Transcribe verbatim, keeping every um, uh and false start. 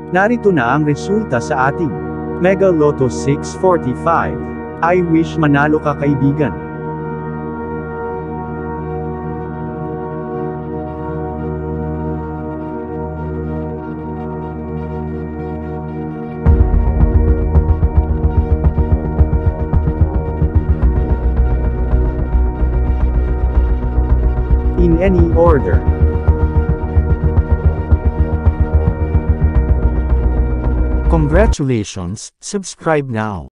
Narito na ang resulta sa ating Mega Lotto six forty-five. I wish manalo ka, kaibigan. In any order. Congratulations, subscribe now.